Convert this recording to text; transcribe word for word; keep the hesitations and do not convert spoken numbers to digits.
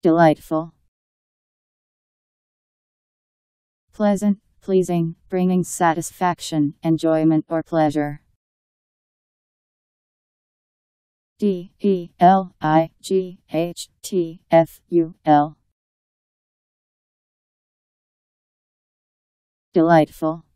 Delightful. Pleasant, pleasing, bringing satisfaction, enjoyment or pleasure. D E L I G H T F U L. Delightful.